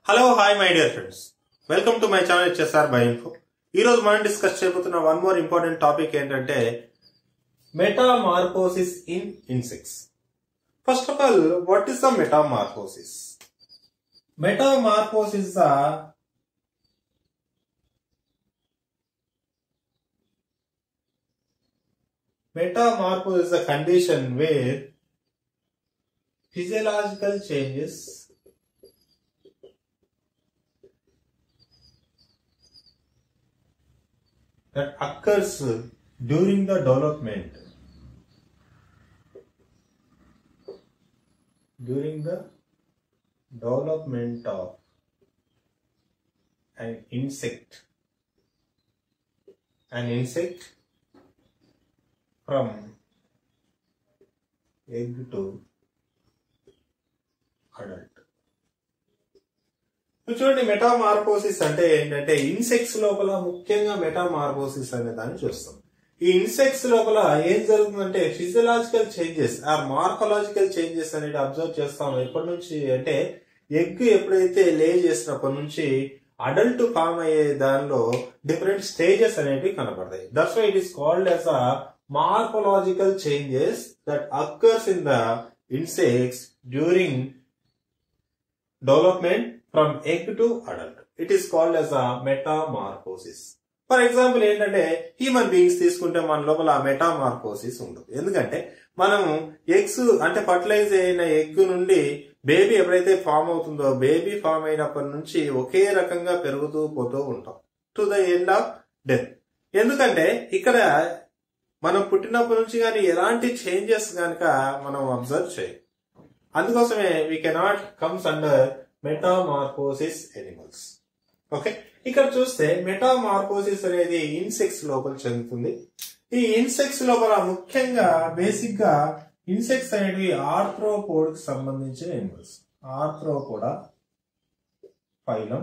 Hello hi my dear friends, welcome to my channel HSR by info. ఈ రోజు మనం discuss చేయబోతున్న one more important topic ఏంటంటే metamorphosis in insects. First of all, what is the metamorphosis? Metamorphosis is a condition where physiological changes that occurs during the development of an insect from egg to adult. చూడండి, metamorphosis అంటే ఏంటంటే insects లోపల ముఖ్యంగా metamorphosis అనే దాన్ని చూస్తాం. ఈ insects లోపల ఏం జరుగుతుందంటే physiological changes or morphological changes అనేది అబ్జర్వ్ చేస్తాం. ఎప్పటి నుంచి అంటే ఎగ్ ఎప్పుడైతే లే చేసినప్పటి నుంచి అడల్ట్ ఫామ్ అయ్యే దానిలో డిఫరెంట్ స్టేజెస్ అనేవి కనపడతాయి. That's why it is called as a morphological changes that occurs in the insects during development from egg to adult. It is called as a metamorphosis. For example ఏంటంటే human beings తీసుకుంటే మన లోపల metamorphosis ఉండదు. ఎందుకంటే మనం eggs అంటే fertilise అయిన egg నుండి బేబీ ఎప్పుడైతే ఫామ్ అవుతుందో బేబీ ఫామ్ అయినప్పటి నుంచి ఒకే రకంగా పెరుగుతూ పోతూ ఉంటాం to the end of death. ఎందుకంటే ఇక్కడ మనం పుట్టినప్పటి నుంచి కానీ ఎలాంటి చేంజెస్ కనుక మనం అబ్జర్వ్ చేయం. అందుకోసమే we cannot comes under metamorphosis animals. Okay, ఇక్కడ చూస్తే మెటామార్ఫోసిస్ అనేది ఇన్సెక్ట్స్ లోపల చెందుతుంది. ఈ ఇన్సెక్ట్స్ లోపల ముఖ్యంగా బేసిక్ గా ఇన్సెక్ట్స్ అనేవి ఆర్థ్రోపోడ్ కి సంబంధించిన animals. Arthropoda phylum,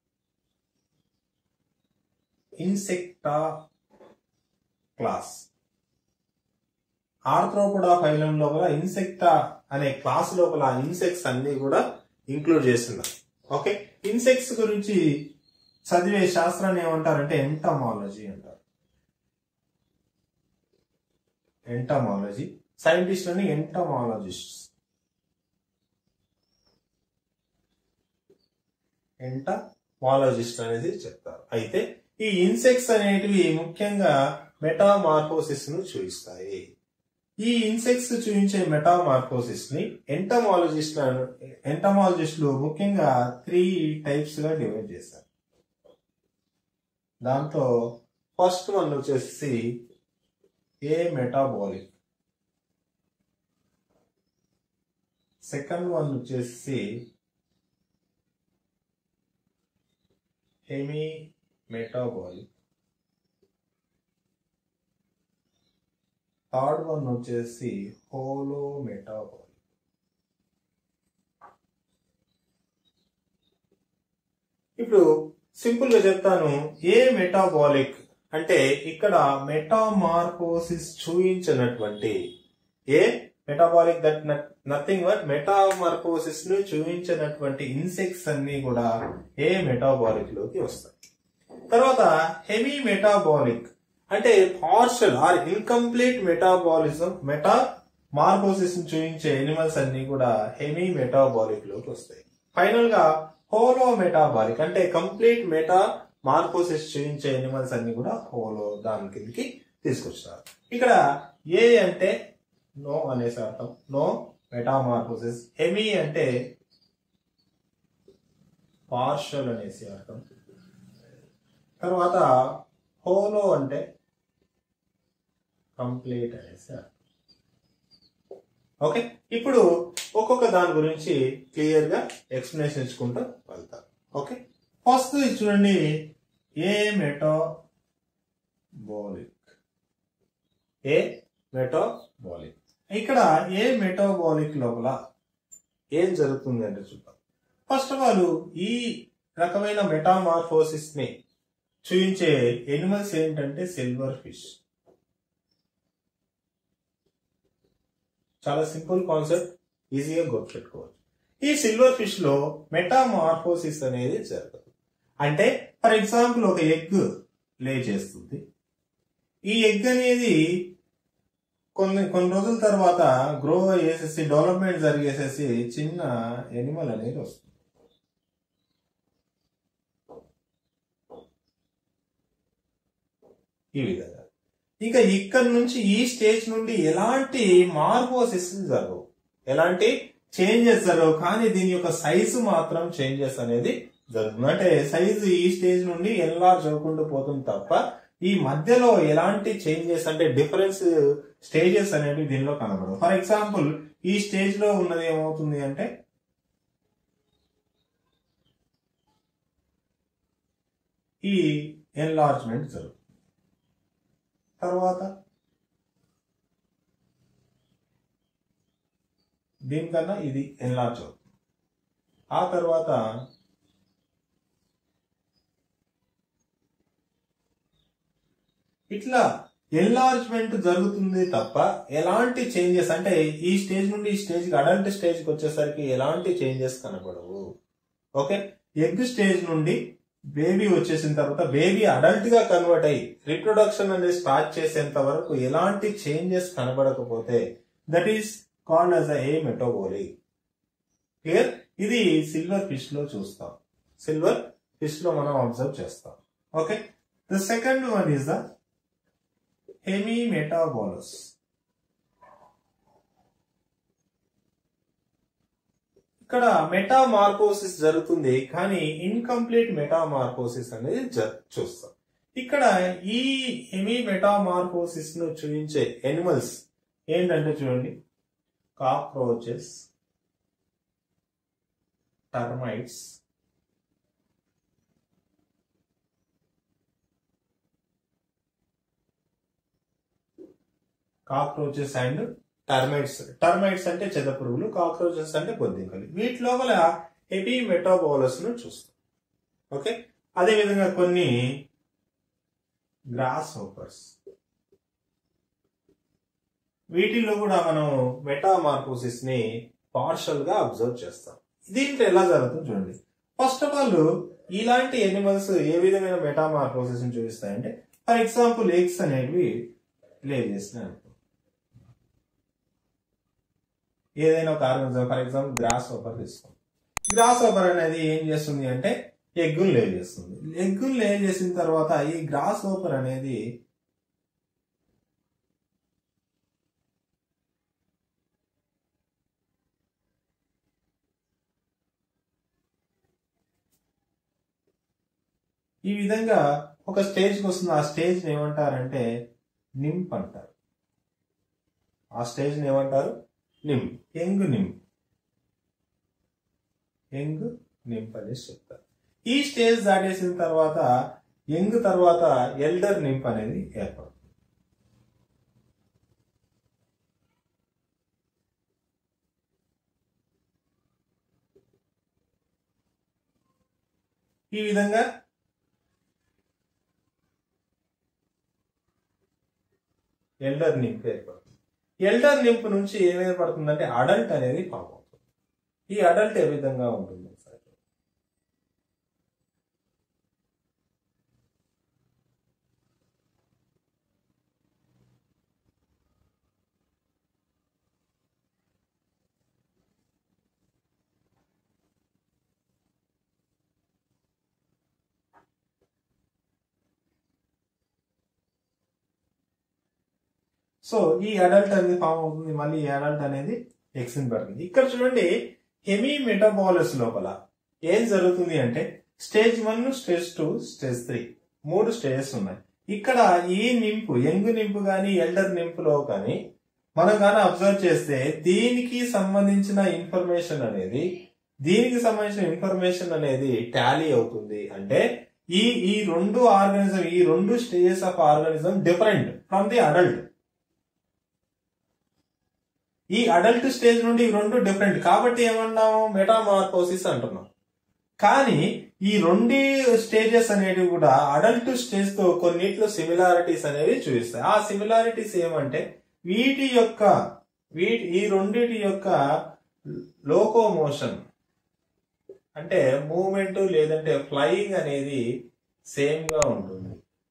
insecta class. Arthropoda phylum లోపల ఇన్సెక్టా అనే క్లాస్ లోపల ఇన్సెక్ట్స్ అన్ని కూడా ఇంక్లూడ్ చేస్తున్నారు. ఓకే, ఇన్సెక్ట్స్ గురించి చదివే శాస్త్రాన్ని ఏమంటారంటే ఎంటమాలజీ అంటారు. ఎంటమాలజీ, సైంటిస్టులని ఎంటమాలజిస్ట్ అనేది చెప్తారు. అయితే ఈ ఇన్సెక్ట్స్ అనేటివి ముఖ్యంగా మెటామార్ఫోసిస్ ను చూపిస్తాయి. ఈ ఇన్సెక్ట్స్ చూపించే మెటామార్ఫోసిస్ ని ఎంటమాలజిస్టులు ముఖ్యంగా 3 టైప్స్ గా డివైడ్ చేస్తారు. దాంతో ఫస్ట్ వన్ వచ్చేసి ఏ మెటాబాలిక్, సెకండ్ వన్ వచ్చేసి హెమీ మెటాబాలిక్, థర్డ్ వన్ వచ్చేసి హోలో మెటాబాలిక్. ఇప్పుడు సింపుల్ గా చెప్తాను. ఏ మెటాబాలిక్ అంటే ఇక్కడ మెటామార్ఫోసిస్ చూయించినటువంటి ametabolic that nothing but metamorphosis ను చూయించినటువంటి ఇన్సెక్ట్స్ అన్ని కూడా ఏ మెటాబాలిక్ లోకి వస్తాయి. తర్వాత హెవీ మెటాబాలిక్ అంటే పార్షల్ ఆర్ ఇన్కంప్లీట్ మెటామార్ఫోసిస్ ను చూయించే ఎనిమల్స్ అన్ని కూడా హెవీ మెటాబాలిక్ లోకి వస్తాయి. ఫైనల్ గా హోలో మెటాబాలిక్ అంటే కంప్లీట్ మెటామార్ఫోసిస్ చూయించే ఎనిమల్స్ అన్ని కూడా హోలో దాని కిందకి తీసుకొస్తారు. ఇక్కడ ఏ అంటే నో అనేసి అర్థం, నో మెటామార్ఫోసిస్. హెమీ అంటే పార్షల్ అనేసి అర్థం. తర్వాత హోలో అంటే కంప్లీట్ అనేసి అర్థం. ఓకే, ఇప్పుడు ఒక్కొక్క దాని గురించి క్లియర్ గా ఎక్స్ప్లెనేషన్ ఇచ్చుకుంటూ వెళ్తారు. ఓకే, ఫస్ట్ చూడండి ఏ మెటాబాలిక్. ఏ మెటాబాలిక్ ఇక్కడ ఏ మెటాబాలిక్ లోపల ఏం జరుగుతుంది అంటే చూద్దాం. ఫస్ట్ ఆఫ్ ఆల్ ఈ రకమైన మెటామార్ఫోసిస్ ని చూపించే ఎనిమల్స్ ఏంటంటే సిల్వర్ ఫిష్. చాలా సింపుల్ కాన్సెప్ట్, ఈజీగా గుర్తుపెట్టుకోవచ్చు. ఈ సిల్వర్ ఫిష్ లో మెటామార్ఫోసిస్ అనేది జరుగుతుంది. అంటే ఫర్ ఎగ్జాంపుల్ ఒక ఎగ్ లే చేస్తుంది. ఈ ఎగ్ అనేది కొన్ని రోజుల తర్వాత గ్రో అయ్యేసేసి డెవలప్మెంట్ జరిగేసేసి చిన్న ఎనిమల్ అనేది వస్తుంది. ఈ విధంగా ఇంకా ఇక్కడ నుంచి ఈ స్టేజ్ నుండి ఎలాంటి మార్ఫోసిస్ జరగవు, ఎలాంటి చేంజెస్ జరగవు, కానీ దీని యొక్క సైజు మాత్రం చేంజెస్ అనేది జరుగుతుంది. అంటే సైజు ఈ స్టేజ్ నుండి ఎన్లార్జ్ అవ్వకుండా పోతుంది తప్ప ఈ మధ్యలో ఎలాంటి చేంజెస్ అంటే డిఫరెన్స్ స్టేజెస్ అనేవి దీనిలో కనబడవు. ఫర్ ఎగ్జాంపుల్ ఈ స్టేజ్ లో ఉన్నది ఏమవుతుంది అంటే ఈ ఎన్లార్జ్మెంట్ జరుగుతుంది. తర్వాత దీనికన్నా ఇది ఎన్లార్జ్ అవుతుంది. ఆ తర్వాత ఇట్లా ఎన్లార్జ్మెంట్ జరుగుతుంది తప్ప ఎలాంటి చేంజెస్ అంటే ఈ స్టేజ్ నుండి ఈ స్టేజ్ అడల్ట్ స్టేజ్ కి వచ్చేసరికి ఎలాంటి చేంజెస్ కనబడవు. ఓకే, ఎగ్ స్టేజ్ నుండి బేబీ వచ్చేసిన తర్వాత బేబీ అడల్ట్ గా కన్వర్ట్ అయ్యి రిప్రొడక్షన్ అనేది స్టార్ట్ చేసేంత వరకు ఎలాంటి చేంజెస్ కనబడకపోతే that is called as ametabolic. Clear? ఇది సిల్వర్ ఫిష్ లో చూస్తాం, సిల్వర్ ఫిష్ లో మనం అబ్జర్వ్ చేస్తాం. Okay, the second one is the hemimetabolous. ఇక్కడ మెటామార్ఫోసిస్ జరుగుతుంది, కానీ ఇన్కంప్లీట్ మెటామార్ఫోసిస్ అనేది చూస్తాం. ఇక్కడ ఈ హెమిమెటామార్ఫోసిస్ ను చూపించే ఎనిమల్స్ ఏంటంటే చూడండి, cockroaches, termites, cockroaches and termites. Termites అంటే చెదపురుగులు, కాక్రోచెస్ అంటే బొద్దింకలు. వీటి లోపల హెమిమెటాబోలస్ ను చూస్తాం. ఓకే, అదేవిధంగా కొన్ని గ్రాస్ హోపర్స్, వీటిల్లో కూడా మనం మెటామార్ఫోసిస్ ని పార్షల్ గా అబ్జర్వ్ చేస్తాం. దీంట్లో ఎలా జరుగుతుంది చూడండి. ఫస్ట్ ఆఫ్ ఆల్ ఇలాంటి ఎనిమల్స్ ఏ విధమైన మెటామార్ఫోసిస్ ని చూపిస్తాయంటే ఫర్ ఎగ్జాంపుల్ ఎగ్స్ అనేవి లే చేస్తున్నాయి. ఏదైనా ఒక organism for example grasshopper తీసుకోండి. గ్రాస్ హోపర్ అనేది ఏం చేస్తుంది అంటే ఎగ్గులు లే చేస్తుంది. ఎగ్గులు లే చేసిన తర్వాత ఈ గ్రాస్ హోపర్ అనేది ఈ విధంగా ఒక స్టేజ్కి వస్తుంది. ఆ స్టేజ్ ఏమంటారంటే నింప్ అంటారు. ఆ స్టేజ్ ఏమంటారు? నింప్, యంగ్ నింప్, యంగ్ నింప్ అనేసి చెప్తారు. ఈ స్టేజ్ దాటేసిన తర్వాత యంగ్ తర్వాత ఎల్డర్ నింప్ అనేది ఏర్పడుతుంది. ఈ విధంగా ఎల్డర్ నింప్ ఏర్పడుతుంది. ఎల్డర్ నింప్ నుంచి ఏం ఏర్పడుతుందంటే అడల్ట్ అనేది ఫామ్ అవుతుంది. ఈ అడల్ట్ ఏ విధంగా ఉంటుంది ఒకసారి. సో ఈ అడల్ట్ అనేది ఫామ్ అవుతుంది. మళ్ళీ ఈ అడల్ట్ అనేది ఎగ్స్ ని పెడుతుంది. ఇక్కడ చూడండి హెమిమెటాబోలస్ లోపల ఏం జరుగుతుంది అంటే స్టేజ్ 1, స్టేజ్ 2, స్టేజ్ 3 3 స్టేజెస్ ఉన్నాయి. ఇక్కడ ఈ నింపు యంగ్ నింపు కానీ ఎల్డర్ నింపులో కానీ మనం కానీ అబ్జర్వ్ చేస్తే దీనికి సంబంధించిన ఇన్ఫర్మేషన్ అనేది టాలీ అవుతుంది. అంటే ఈ రెండు ఆర్గానిజం, ఈ రెండు stages of organism different from the adult. ఈ అడల్ట్ స్టేజ్ నుండి ఈ రెండు డిఫరెంట్ కాబట్టి ఏమన్నాము? మెటామార్ఫోసిస్ అంటున్నాం. కానీ ఈ రెండు స్టేజెస్ అనేవి కూడా అడల్ట్ స్టేజ్ తో కొన్నిట్లో సిమిలారిటీస్ అనేవి చూపిస్తాయి. ఆ సిమిలారిటీస్ ఏమంటే ఈ రెండిటి యొక్క లోకోమోషన్ అంటే మూవ్మెంట్ లేదంటే ఫ్లయింగ్ అనేది సేమ్ గా ఉంటుంది.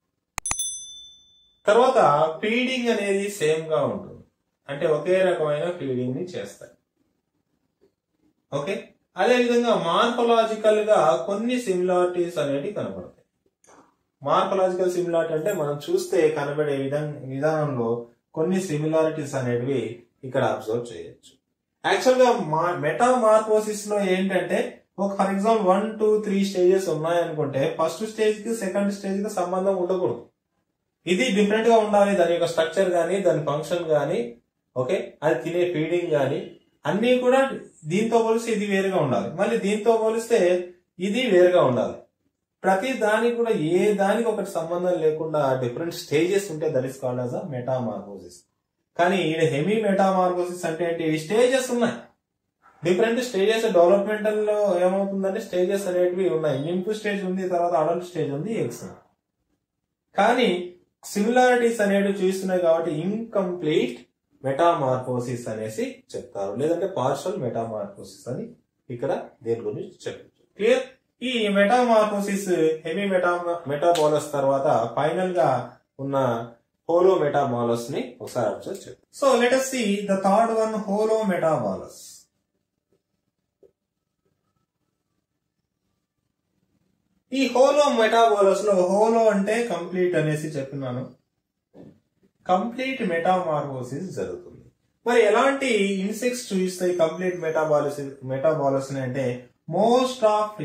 తర్వాత ఫీడింగ్ అనేది సేమ్ గా ఉంటుంది, అంటే ఒకే రకమైన ఫీడింగ్ ని చేస్తాయి. ఓకే, అదే విధంగా మార్ఫలాజికల్ గా కొన్ని సిమిలారిటీస్ అనేవి కనబడతాయి. మార్ఫలాజికల్ సిమిలారిటీ అంటే మనం చూస్తే కనబడే విధానంలో కొన్ని సిమిలారిటీస్ అనేటివి ఇక్కడ అబ్జర్వ్ చేయొచ్చు. యాక్చువల్ గా మెటామార్ఫోసిస్ లో ఏంటంటే ఒక ఫర్ ఎగ్జాంపుల్ 1, 2, 3 స్టేజెస్ ఉన్నాయనుకుంటే ఫస్ట్ స్టేజ్ కి సెకండ్ స్టేజ్ కి సంబంధం ఉండకూడదు. ఇది డిఫరెంట్ గా ఉండాలి, దాని యొక్క స్ట్రక్చర్ గానీ దాని ఫంక్షన్ గానీ, ఓకే, అది తినే ఫీడింగ్ గానీ అన్ని కూడా దీంతో పోలిస్తే ఇది వేరుగా ఉండాలి, మళ్ళీ దీంతో పోలిస్తే ఇది వేరుగా ఉండాలి. ప్రతి దానికి కూడా ఏ దానికి ఒకటి సంబంధం లేకుండా డిఫరెంట్ స్టేజెస్ ఉంటే that is called as a metamorphosis. కానీ ఈ హెమీ మెటామార్ఫోసిస్ అంటే ఏంటి? స్టేజెస్ ఉన్నాయి, డిఫరెంట్ స్టేజెస్. డెవలప్మెంటల్ లో ఏమవుతుందంటే స్టేజెస్ అనేటివి ఉన్నాయి. నింపు స్టేజ్ ఉంది, తర్వాత అడల్ట్ స్టేజ్ ఉంది, ఎగ్స్. కానీ సిమిలారిటీస్ అనేవి చూస్తున్నాయి కాబట్టి ఇన్కంప్లీట్ మెటామార్ఫోసిస్ అనేసి చెప్తారు, లేదంటే పార్షల్ మెటామార్ఫోసిస్ అని ఇక్కడ దేని గురించి చెప్పచ్చు. క్లియర్? ఈ మెటామార్ఫోసిస్ హెమీ మెటాబోలస్ తర్వాత ఫైనల్ గా ఉన్న హోలో మెటాబోలస్ ని ఒకసారి అబ్జర్వ్ చేద్దాం. So let us see the third one, holometabolous. ఈ హోలో మెటాబోలస్ లో హోలో అంటే కంప్లీట్ అనేసి చెప్పినాను. కంప్లీట్ మెటామార్ఫోసిస్ జరుగుతుంది. మరి ఎలాంటి ఇన్సెక్ట్స్ చూపిస్తాయి కంప్లీట్ మెటాబోలస్ అంటే మోస్ట్ ఆఫ్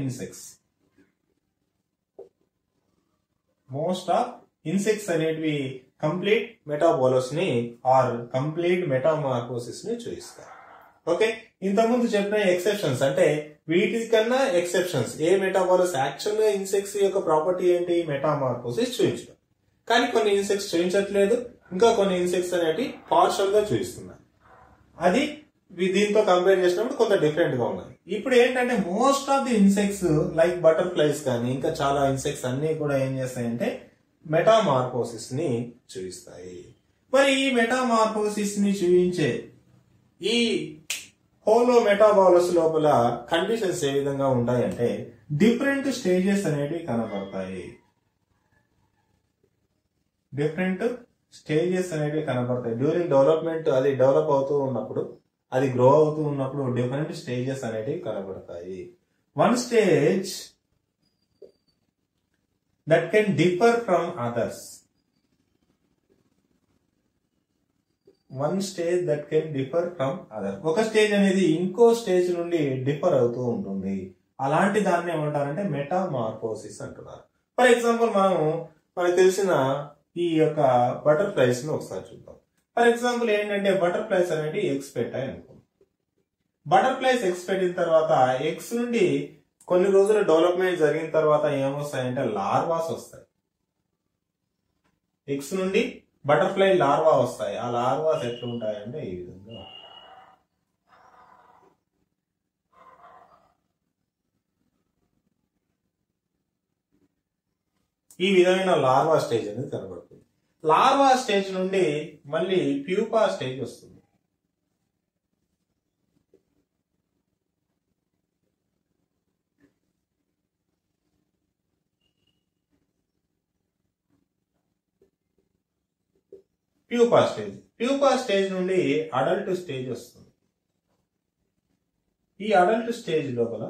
ఇన్సెక్ట్స్ అనేటివి కంప్లీట్ మెటాబోలస్ ని ఆర్ కంప్లీట్ మెటామార్ఫోసిస్ ని చూపిస్తారు. ఓకే, ఇంతకుముందు చెప్పిన ఎక్సెప్షన్స్ అంటే వీటికన్నా ఎక్సెప్షన్స్. ఏ మెటాబోలస్ యాక్చువల్ గా ఇన్సెక్ట్స్ యొక్క ప్రాపర్టీ ఏంటి? మెటామార్ఫోసిస్ చూపించడం. కానీ కొన్ని ఇన్సెక్ట్స్ చూపించట్లేదు, ఇంకా కొన్ని ఇన్సెక్ట్స్ అనేవి పార్షల్ గా చూపిస్తున్నాయి. అది దీంతో కంపేర్ చేసినప్పుడు కొంత డిఫరెంట్ గా ఉన్నాయి. ఇప్పుడు ఏంటంటే most of the insects like butterflies కానీ ఇంకా చాలా ఇన్సెక్ట్స్ అన్ని కూడా ఏం చేస్తాయంటే మెటామార్ఫోసిస్ ని చూపిస్తాయి. మరి ఈ మెటామార్ఫోసిస్ ని చూపించే ఈ హోలో మెటాబోలస్ లోపల కండిషన్స్ ఏ విధంగా ఉంటాయంటే డిఫరెంట్ స్టేజెస్ అనేవి కనబడతాయి. డిఫరెంట్ స్టేజెస్ అనేవి కనబడతాయి డ్యూరింగ్ డెవలప్మెంట్. అది డెవలప్ అవుతూ ఉన్నప్పుడు, అది గ్రో అవుతూ ఉన్నప్పుడు డిఫరెంట్ స్టేజెస్ అనేవి కనబడతాయి. One stage that can differ from others. One stage that can differ from other. ఒక స్టేజ్ అనేది ఇంకో స్టేజ్ నుండి డిఫర్ అవుతూ ఉంటుంది. అలాంటి దాన్ని ఏమంటారంటే మెటామార్ఫోసిస్ అంటున్నారు. ఫర్ ఎగ్జాంపుల్ మనకు తెలిసిన ఈ యొక్క బటర్ఫ్లైస్ ని ఒకసారి చూద్దాం. ఫర్ ఎగ్జాంపుల్ ఏంటంటే బటర్ఫ్లైస్ అనేవి ఎగ్స్ పెట్టాయి అనుకోండి. బటర్ఫ్లైస్ ఎగ్స్ పెట్టిన తర్వాత ఎగ్స్ నుండి కొన్ని రోజుల డెవలప్మెంట్ జరిగిన తర్వాత ఏమొస్తాయంటే లార్వాస్ వస్తాయి. ఎగ్స్ నుండి బటర్ఫ్లై లార్వా వస్తాయి. ఆ లార్వాస్ ఎట్లా ఉంటాయంటే ఈ విధంగా. ఈ విధమైన లార్వా స్టేజ్ అనేది కనబడుతుంది. లార్వా స్టేజ్ నుండి మళ్ళీ ప్యూపా స్టేజ్ వస్తుంది. ప్యూపా స్టేజ్ నుండి అడల్ట్ స్టేజ్ వస్తుంది. ఈ అడల్ట్ స్టేజ్ లోపల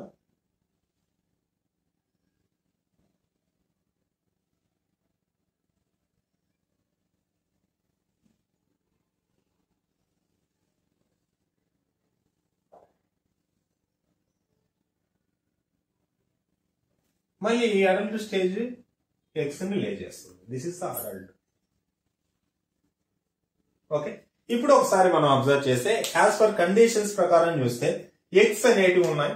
మళ్ళీ ఈ అడల్ట్ స్టేజ్ ఎగ్స్ ని లే చేస్తుంది. This is the adult. Okay, ఇప్పుడు ఒకసారి మనం అబ్జర్వ్ చేస్తే యాజ్ పర్ కండిషన్స్ ప్రకారం చూస్తే ఎగ్స్ అనేటివి ఉన్నాయి.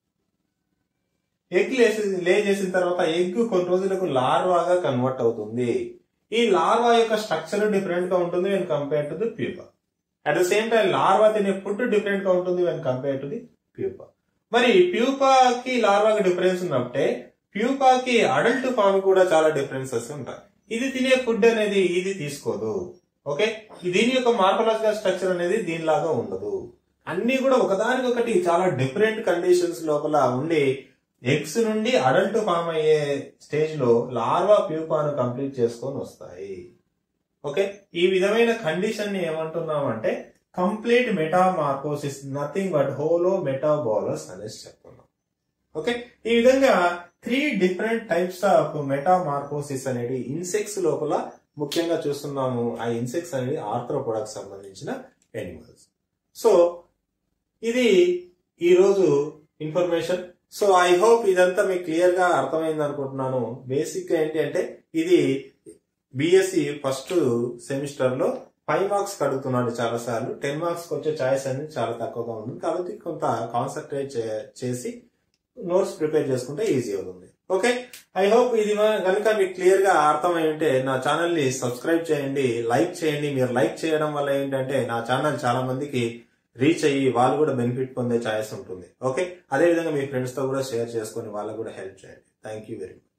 ఎగ్ లే చేసిన తర్వాత ఎగ్ కొన్ని రోజులకు లార్వాగా కన్వర్ట్ అవుతుంది. ఈ లార్వా యొక్క స్ట్రక్చర్ డిఫరెంట్ గా ఉంటుంది when compare to the pupa. At the same time larva తినే ఫుడ్ డిఫరెంట్ గా ఉంటుంది when compare to the pupa. మరి ప్యూపాకి లార్వాకి డిఫరెన్స్ ఉన్నప్పుడే ప్యూపాకి అడల్ట్ ఫామ్ కూడా చాలా డిఫరెన్సెస్ ఉంటాయి. ఇది తినే ఫుడ్ అనేది ఇది తీసుకోదు. ఓకే, దీని యొక్క మార్ఫలాజికల్ స్ట్రక్చర్ అనేది దీనిలాగా ఉండదు. అన్ని కూడా ఒకదానికొకటి చాలా డిఫరెంట్ కండిషన్స్ లోపల ఉండి ఎగ్స్ నుండి అడల్ట్ ఫామ్ అయ్యే స్టేజ్ లో లార్వా ప్యూపాను కంప్లీట్ చేసుకొని వస్తాయి. ఓకే, ఈ విధమైన కండిషన్ ని ఏమంటున్నామంటే complete metamorphosis, nothing but holometabolous అనేసి చెప్తున్నాం. ఓకే, ఈ విధంగా 3 డిఫరెంట్ టైప్స్ ఆఫ్ మెటామార్ఫోసిస్ అనేది ఇన్సెక్ట్స్ లోపల ముఖ్యంగా చూస్తున్నాము. ఆ ఇన్సెక్ట్స్ అనేది ఆర్థ్రోపోడాకి సంబంధించిన ఎనిమల్స్. సో ఇది ఈరోజు ఇన్ఫర్మేషన్. సో ఐ హోప్ ఇదంతా మీకు క్లియర్ గా అర్థమైంది అనుకుంటున్నాను. బేసిక్ గా ఏంటి అంటే ఇది బిఎస్సి ఫస్ట్ సెమిస్టర్ లో 5 మార్క్స్ అడుగుతున్నాడు చాలా సార్లు. 10 మార్క్స్ వచ్చే ఛాయిస్ అనేది చాలా తక్కువగా ఉంది. కాబట్టి కొంత కాన్సన్ట్రేట్ చేసి నోట్స్ ప్రిపేర్ చేసుకుంటే ఈజీ అవుతుంది. ఓకే, ఐ హోప్ ఇది కనుక మీకు క్లియర్ గా అర్థమై ఉంటే నా ఛానల్ ని సబ్స్క్రైబ్ చేయండి, లైక్ చేయండి. మీరు లైక్ చేయడం వల్ల ఏంటంటే నా ఛానల్ చాలా మందికి రీచ్ అయ్యి వాళ్ళు కూడా బెనిఫిట్ పొందే ఛాయిస్ ఉంటుంది. ఓకే, అదే విధంగా మీ ఫ్రెండ్స్ తో కూడా షేర్ చేసుకొని వాళ్ళకు కూడా హెల్ప్ చేయండి. Thank you very much.